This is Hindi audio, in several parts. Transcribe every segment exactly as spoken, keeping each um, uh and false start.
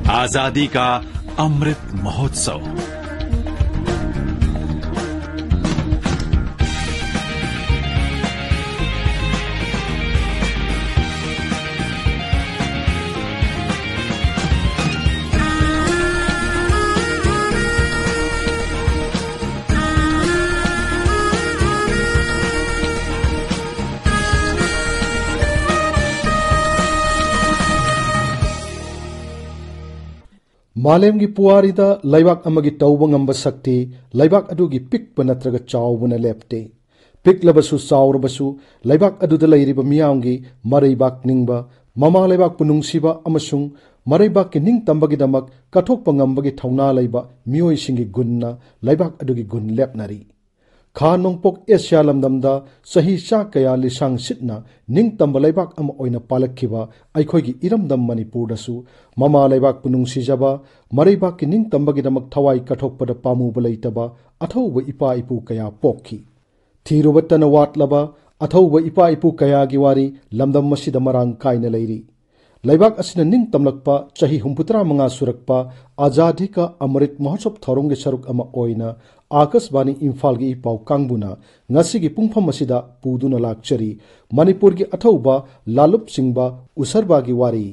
आजादी का अमृत महोत्सव। मालेम की पुआरीदा लैबाक अमगी तौबा ngamba शक्ति लैबाक अदुगी पिकपा नत्रगा चावबना लेप्ते पिकलबसु चावरबसु लैबाक अदुदा लैरिबा मियामगी मरैबाक निंगबा ममा लैबाक पुनुंगसिबा अमसुंग मरैबाक की निंग तंबगिदमक कथोकपा ngambagi थौना लैबा मियोइसिंगी गुन्ना लैबाक अदुगी गुन लेपनारी खा नोंपोक एशिया लमदमदा सही चा कया लिसांग सिटना निंग तंबा लैबाक अम ओइना पालक्खिबा अइखोइगी इरमदम मणिपुरदसु ममा लैबाक पुनुंगसिजबा मरैबाक की निंग तंबगिदमक थवाई कथोकपदा पामुबा लैतबा अथौबा इपा इपु कया पोखी थीरुबतना वाटलबा अथौबा इपा इपु कयागी वारी लमदम मसिदा मरांग कायना लैरी लैबाक असिना निंग तमलकपा चही हुम्पुतरा मंगा सुरकपा आजादी का अमृत महोत्सव थौरंगे सरुक अमा ओइना आकाशवाणी इम्फाल की पाउ कांगबुना ngasiगी पुंगफम असिदा पुदुना लाक्चरी मणिपुर की अथौबा लालुपचिंगबा उसरबा की वारी।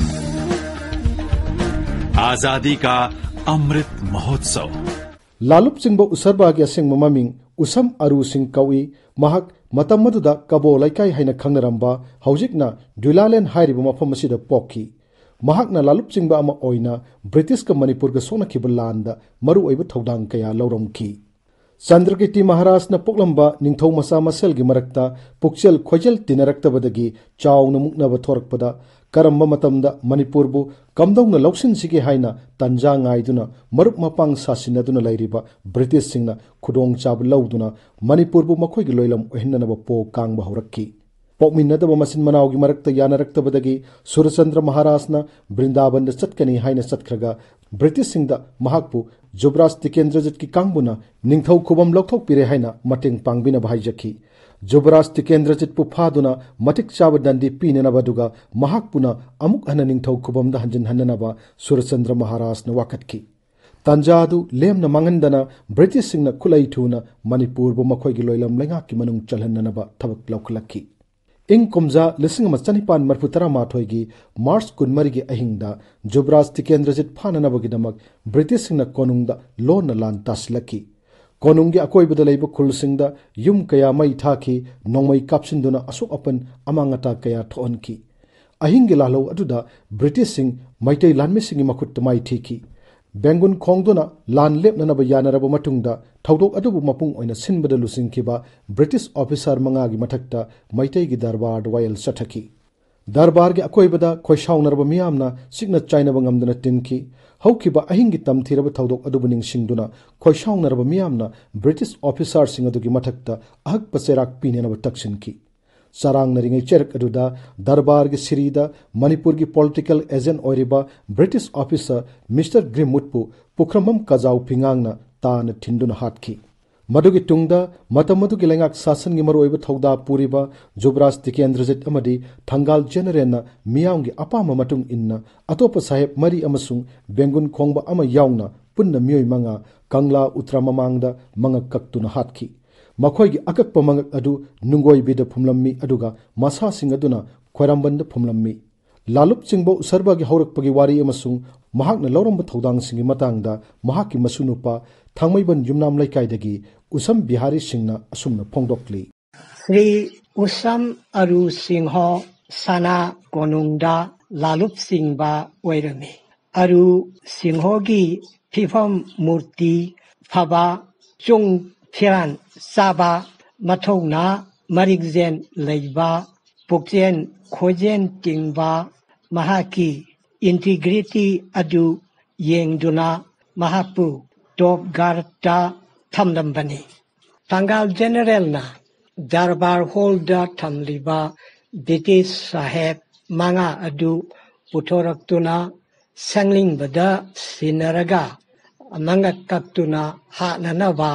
आजादी का अमृत महोत्सव। लालुपचिंगबा उसरबा की असेंग ममिंग उसम अरु सिंह कौई महक मतम मदुदा कबो लैकाई हाइना खंगनरंबा हौजिकना ड्युलालेन हाइरिबा मफम असिदा पोखी महकना लालुपचिंगबा अमा ओइना ब्रिटिश का मणिपुर का सोनखिबा लांदा मरु ओइबा थौदांग कया लौरमखी चंद्रकीर्ति महाराज न पोकलंबा निंगथौ मसा मसेल की मरक्ता पुक्चल खोजल तिनरक्तबदगी चावना मुक्नबा थोरकपदा करम्बा मतमदा मणिपुरबु कमदौना लौसिनसिगे हाइना तंजा ngaiduna मरुप मपांग सासिनदुना लैरिबा ब्रिटिश सिंगना खुदोंग चाब लौदुना मणिपुरबु मखोइगी लोइलम ओहिननबा पो कांगबा हौरक्की पोकमिन्नदबा मसिन मनावगी मरक्ता यानरक्तबदगी सूर्यचंद्र महाराजना बृंदावन चटकनी हाइना चटखरगा ब्रिटिश सिंगदा महाकपु जुबराज तिकेंद्रजित की कांगबुना निंगथौ खुबम लौथोकपिरे हाइना मटेंग पांगबिना भाइजखी जुबराज तिकेंद्रजित पु फादुना मटिक चाब दंडी पीननबदुगा महाकपुना अमुक हन निंगथौ खुबमदा हंजन हननबा सूर्यचंद्र महाराजना वाकटकी तंजादु लेमना मांगंदना ब्रिटिश सिंगना खुलै थुना मणिपुरबु मखोइगी लोइलम लैंगाकी मनुंग चलहन्ननबा थबक लौखलक्की इंग कुमजा लिसिंग अमा चनिपान मरफु तरामाथोइगी मार्च कुनमरिगी अहिंगदा जुबराज तिकेंद्रजित फाननबगिदमक ब्रिटिश सिंगना कोनुंगदा लोन लान तासलकी कोनुंगी अकोइबदा लैब खुलसिंगदा युम कया मई थाखी नोंमई कापसिंदुना असुक अपन अमांगता कया थोनकी अहिंगी लालो अदुदा ब्रिटिश सिंग मैतै लानमिसिंगी मखुत माई थीकी बेंगुन खोंगदुना लान लेपननब यानरब मतुंगदा थौदोक अदुबु मपुंग ओइना सिनबदा लुसिंखिबा ब्रिटिश ऑफिसर मंगागी मथक्ता मैतैगी दरबार वायल सठकी दरबार के अकोइबदा खोइसाउनरब मियामना सिग्ना चाइनब ngamdana तिनकी हौखिबा अहिंगी तमथिरब थौदोक अदुबु निंगसिंगदुना खोइसाउनरब मियामना ब्रिटिश ऑफिसर सिंग अदुगी मथक्ता अहक पसेराक पीनेनब तक्सिनकी sarang naringai cherak aduda दरबार की सिरीदा मणिपुर की political agent ओरिबा British officer mister ग्रिमवुडपु पुख्रमम कजाउ फिंगांगना तान थिंदुना हाटकी मदुगी तुंगदा मतमदुगी लेंगाक शासन की मरोइबा थौदा पुरिबा जुबराज तिकेंद्रजित अमदी थंगाल जेनरेलना मियाउंगी अपामा मतुंग इन्ना अतोप साहेब मरी अमसुंग बेंगुन खोंगबा अमा याउना पुन्ना मियोइ मंगा कंगला उत्तरा ममांगदा मंगा कक्तुना हाटकी मखोइगी अकक्पा मंगक अदु नुंगोइबिदा फुमलम्मी अदुगा मसासिंग अदुना खोरंबंदा फुमलम्मी लालुपचिंगबा उसरबागी हौरकपगी वारी अमसुंग महाकना लौरंबा थौदांगसिंगी मतांगदा महाकी मसुनुपा थांगमैबन युमनाम लैकाइदगी उसम बिहारी सिंगना असुमना फोंदोकली श्री उसम अरु सिंह सना कोनुंगदा लालुपचिंगबा ओइरमी अरु सिंहोगी फिफम मूर्ति फबा चुंग Kiran Saba Matona Marigzen Leiba Pukjen Khojen Tingba Mahaki Integrity Adu Yengduna Mahapu Top Garta Tamdambani Tangal General na Darbar Holder Tamliba British Saheb Manga Adu Putoraktuna Sangling Bada Sinaraga Mangat Kaktuna Ha Nanava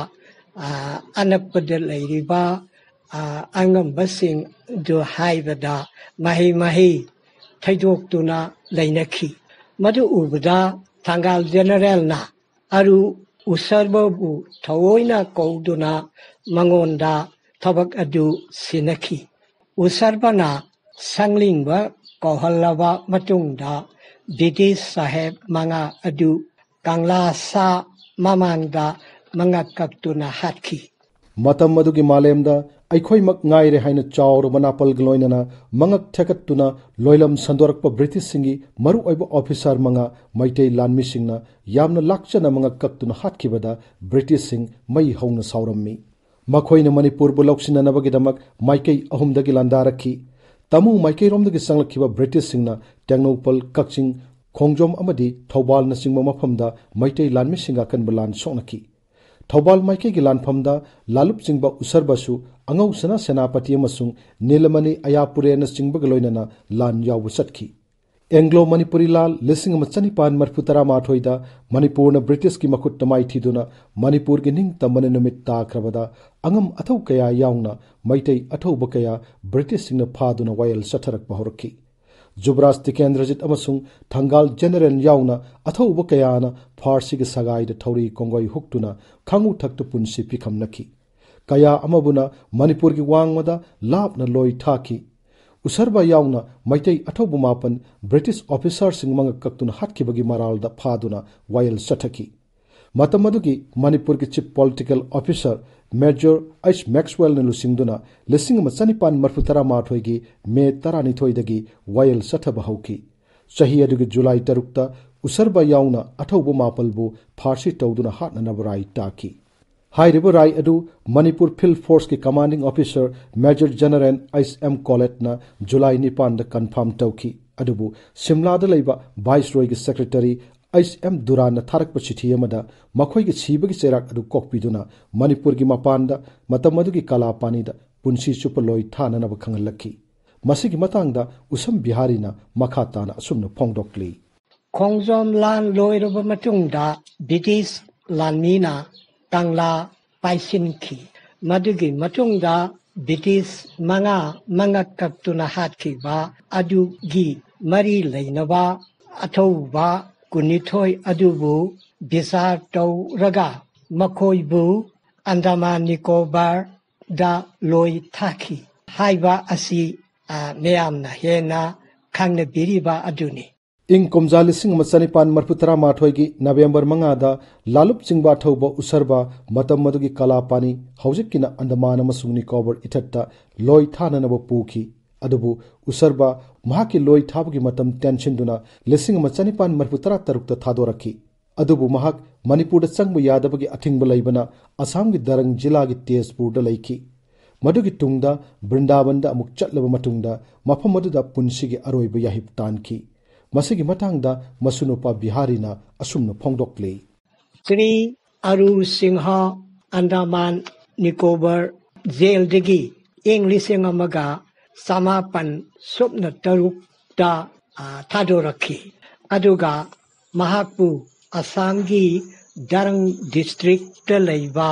अनपद लैरिबा अंगमबसिंग जो हाइबदा मही मही थैदोक्तुना लैनखी मधु उबदा थंगाल जनरल ना अरु उसरबबु थवोइना कौदुना मंगोंदा थबक अदु सिनखी उसरबना संगलिंगबा कौहल्लबा मतुंगदा ब्रिटिश साहेब मंगा अदु कांगला सा ममांगदा मंगा कक्तुना हाथी मतम मधुगी मालेमदा अखोइमक ngaire haina chaur manapal gloinana mangak thekattuna loilam sandorkpa british singi maru oiba officer manga maitei lanmi singna yamna lakchana mangak kaktuna hatkibada british sing mai hauna saurammi makhoina manipur bu loksina nabagi damak maikei ahumdagi landarakhi tamu maikei romdagi sanglakhiba british singna tengnopal kakching khongjom amadi thobal na singma mafamda maitei lanmi singa kanbalan sonaki Thoubal माइके की लानफमदा लालुपचिंगबा उसरबासु अंगौसना सेनापति अमसुंग नीलमणि अयापुरे न चिंगबग लोइनना लान यावु सटखी एंग्लो मणिपुरी लाल लिसिंग मचनिपान मरफुतरा माथोइदा मणिपुर न ब्रिटिश की मखुट तमाई थीदुना मणिपुर की निंग तमन नुमित ताख्रबदा अंगम अथौ कया याउना मैतै अथौब कया ब्रिटिश सिंग न फादुना वायल सथरक बहरखी जुबराज तिकेंद्रजित अमसुंग थंगाल जनरल याउना अथौब कयाना फारसी के सगाइद थौरी कोंगोई हुक्तुना खांगु थक्तु पुनसी पिखमनखी कया अमबुना मणिपुर की वांगमदा लापना लोई थाकी उसरबा याउना मैतै अथौब मापन ब्रिटिश ऑफिसर सिंग मंग कक्तुना हाटखिबगी मरालदा फादुना वायल सथकी मतमदुगी मणिपुर की chief political officer major H Maxwell ने लुसिंगदुना लिसिंग मचनिपान मरफुतरा माथोइगी मे तरानिथोइदगी वायल सथब हौकी चही अदुगी जुलाई तरुक्ता उसरबा याउना अथौब मापलबु फारसी तौदुना हाटननब राय ताकी हाइरिब राय अदु मणिपुर फील्ड फोर्स की commanding officer major general S M कॉलेटना जुलाई निपान द कंफर्म तौकी अदुबु सिमलाद लैबा वाइसरॉय की सेक्रेटरी एस एम दुरान थारक चिठी अमदा मखोइगी सीबगी चेराक अदु कोकपिदुना मणिपुर की मपानदा मतम मदुगी कला पानीदा पुनसी चुप लोई थाननब खंगलखी मसिगी मतंगदा उसम बिहारीना मखाताना असुमन फोंगदोकली खोंगजोम लान लोइरब मतुंगदा ब्रिटिश लानमीना तांगला पाइसिनखी मदुगी मतुंगदा ब्रिटिश मंगा मंगा कक्तुना हाथखिबा अदुगी मरी लैनबा अथौबा कुनिथोय अदुबु बिसार तौरगा मखोइबु अंडमान निकोबार दा लोई थाखी हाइबा असि मेयामना हेना खांगने बिरिबा अदुनी इंग कुमजा लिसिंग मचनिपान मरफुतरा माथोइगी नवेंबर मंगादा लालुपचिंगबा थौबा उसरबा मतम मदुगी कलापानी हौजिकिना अंडमान अमसुंग निकोबार इथत्ता लोई थाननब पुखी अदुबु उसरबा महाकी लोई थाबगी मतम टेंशनदुना लिसिंग मचनिपान मरफुतरा तरुक्ता थादोरखी अदुबु महाक मणिपुर चंगबु यादबगी अथिंगबु लैबना असम की दरंग जिला की तेजपुर लैखी मदुगी तुंगदा वृंदावनदा अमुक चटलब मतुंगदा मफम मदुदा पुनसिगी अरोइब याहिब तानखी मसिगी मतंगदा मसुनुपा बिहारीना असुमन फोंगदोकले श्री अरु सिंह अंडमान निकोबार जेलदगी इंग्लिशिंग अमगा समापन सुपन तरुकदा थादोरखी अदुगा महाकु असमगी दरंग डिस्ट्रिक्ट लैबा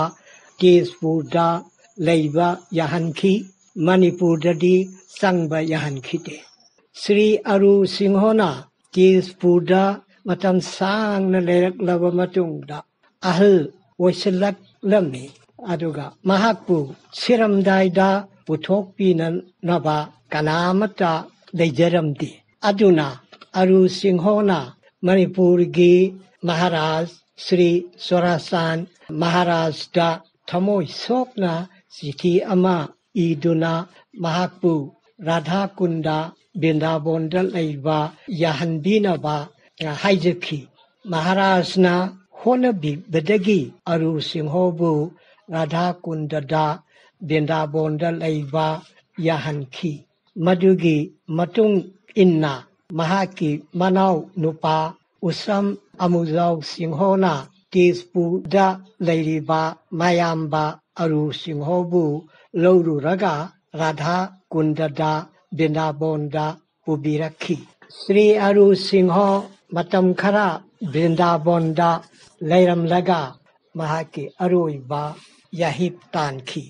तेजपुरदा लैबा याहनखी मणिपुरददी संगबा याहनखीते श्री अरु सिंहना तेजपुरदा मतम सांगना लेरकलबा मतुंगदा अहल ओइसलकलमनी अदुगा महाकु सिरमदाइदा पुथोकपिननबा कनामता लेजरमदी अदुना अरु सिंहना मणिपुर की महाराज श्री सोरासान महाराज दा थमोय सोकना चिठी अमा इदुना महाकु राधा कुंडा बिंदाबोंदा लैबा याहनबिनबा हाइजखी महाराजना होनबिबदगी अरु सिंहबु राधा कुंडदा बिंदाबोंदा लैबा याहनखी मदुगी मतुंग इन्ना महाकी मनाव नुपा उसम अमुजाव सिंहना तेजपुरदा लैरिबा मायाम्बा अरु सिंहबु लौरुरगा राधा कुंडदा बिंदाबोंदा पुबिरखी श्री अरु सिंह मतम खरा बिंदाबोंदा लैरमलगा महाकी अरोइबा याहिब तानखी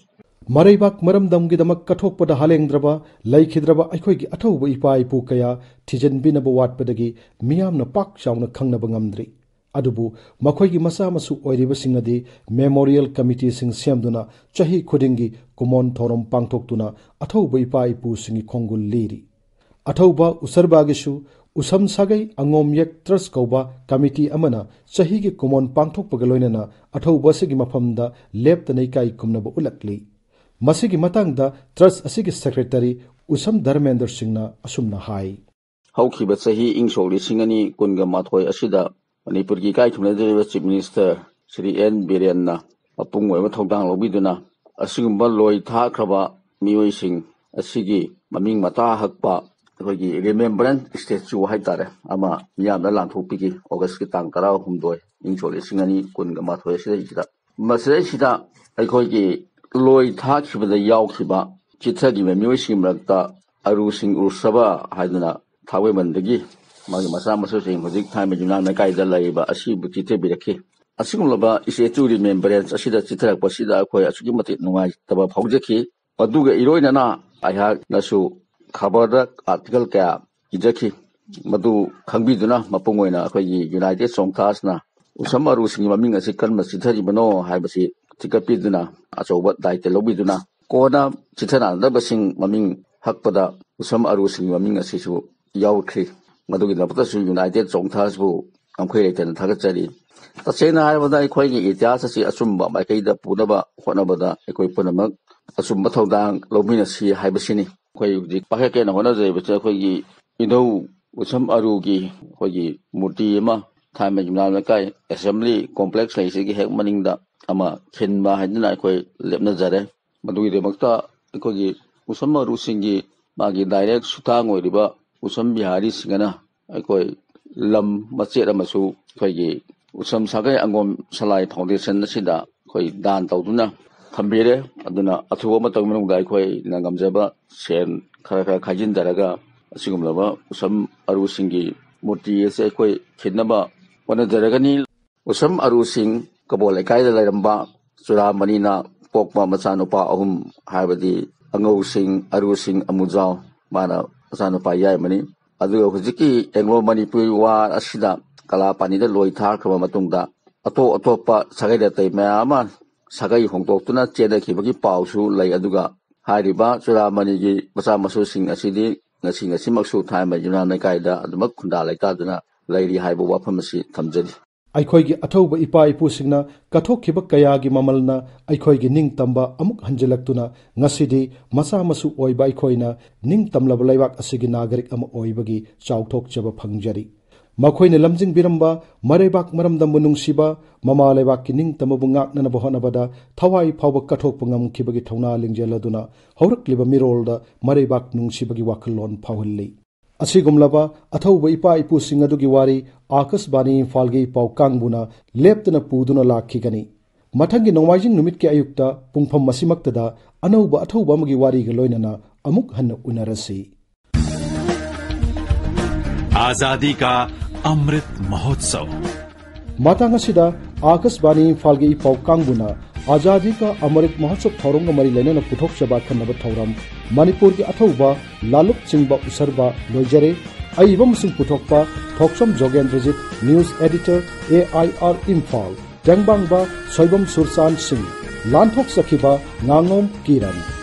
मरैबाक मरमदमगिदमक कथोकपदा हालेंद्रबा लैखिद्रबा अखोइगी अथौब इपा इपू कया थिजनबिनब वाटपदगी मियामना पाक चावना खंगनबा ngamdri adubu makhoi masa masu oiriba singnadi memorial committee sing semduna chahi khudingi kumon thorom pangthoktuna athouba ipa ipu singi khongul liri athouba usarba gisu usam sagai angom yek trust kauba committee amana chahi gi kumon pangthokpaga loinana athouba sigi mafamda leptanai kai kumnaba ulakli masigi matangda trust asigi secretary usam dharmender singna asumna hai haukiba chahi ingsholi singani kunga mathoi asida Manipur ki kai thumna de chief minister Shri N Birenna apung wa thodang lobiduna asigumba loi tha khraba mioi sing asigi maming mata hakpa khogi remembrance statue haitare ama miyamna lanthopi August ki tang tara humdoi ingchole singani kunga mathoi sida ida masai sida aikhogi loi tha khibada yaw khiba chithagi mioi sing rakta aru sing ursaba haiduna thawe mandagi magi masa masu sing hodik time junang na kai dal laiba asi buti te biraki asigum laba ise tu remembrance asida chitrak pasida khoi asugi mati nungai taba phaujaki aduga iroina na aiha nasu khabada article ka ijaki madu khangbiduna mapungoina khoi united songthas na usamaru sing maming asi kan masithari bano haibasi tikapiduna achoba daite lobiduna kona chithana da basing maming hakpada usamaru sing maming asi su yaukri Madugi Lapatasu United Songthasbu, Amquated and Tagachari. The Sena Havada equating Itiasasi Asumba, Makeda Punaba, Honabada, Equiponamak, Asumbatodang, Lominasi, Hibasini, Quay, the Pahakan, Honaze, which I you know, with some Arugi, Hoyi, Mutima, Time Majumanakai, Assembly, Complex, Lazy, Maninda, Ama, Kenma, Hadina, Quay, Lepnazare, Madugi de Makta, Equagi, Usama Rusingi, Magi direct Sutang or Riba. Usam bihari singana aikoi lam machet amasu khoi usam sagai angom salai foundation sida khoi dan tawduna thambire aduna athuba matang manung dai khoi nangamjaba sen khara khara khajin daraga asigumlaba usam aru singi murti ese khoi khinaba wana daragani usam aru sing kabol kai da lairamba sura manina pokma machanupa ahum haibadi angau sing aru sing amujao mana Sano Paya Mani, Adu Huziki, Anglo Manipuri War Asida, Kalapani, Loy Tar Kamatunga, Ato Atopa, Sagada Mayama, Sagai Hongtona, Cheda Kibaki Pausu, Lay Aduga, Hariba, Sura Manigi, Masamasu sing Asidi, Nasing a Simaksu time at Yunana Kaida, and the Makunda like Tadana, Lady Haibo Wapamasi, Tamjadi. Aikhoigi athouba ipa ipu singna kathokhiba kayagi mamalna aikhoigi ningtamba amuk hanjelaktuna ngasidi masa masu oiba aikhoina ningtamlaba laiwak asigi nagarik ama oibagi chawthokchaba phangjari makhoina lamjing biramba marebak maramdam munungsiba mama laiwak ki ningtamabu ngaknana bahonabada thawai phawba kathokpa ngamkhibagi thauna lingjeladuna haurakliba mirolda marebak nungsibagi wakhallon phawhalli Asigumlaba, Athouba ipa ipu singadugi wari, Akasbani Imphal pau kangbuna, leptana puduna lakhigani. Matangi Nongmajing numit ki ayukta, pungpham masimaktada, Anauba Athouba magi wari galoinana, amuk hanna unarasi. Azadi ka Amrit Mahotsav. Matangasida, Akasbani Imphal pau kangbuna, Azadi ka Amrit Mahotsav Thorunga Mari Lenana Thokchom Khanaba Thoram, Manipur ki Athouba, Lallupchingba Usarba, Loijare, Aibam Sing Puthokpa, Thokchom Jogendrajit, News Editor, A I R Imphal, Jangbangba, Soibam Sursan Singh, Lanthok Sakhiba, Ngangom Kiran.